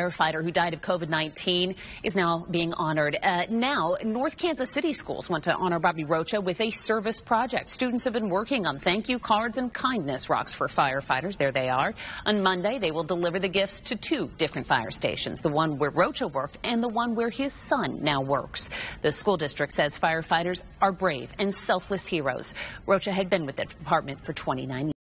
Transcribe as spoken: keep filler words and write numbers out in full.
firefighter who died of COVID nineteen is now being honored. Uh, now, North Kansas City schools want to honor Bobby Rocha with a service project. Students have been working on thank you cards and kindness rocks for firefighters. There they are. On Monday, they will deliver the gifts to two different fire stations, the one where Rocha worked and the one where his son now works. The school district says firefighters are brave and selfless heroes. Rocha had been with the department for twenty-nine years.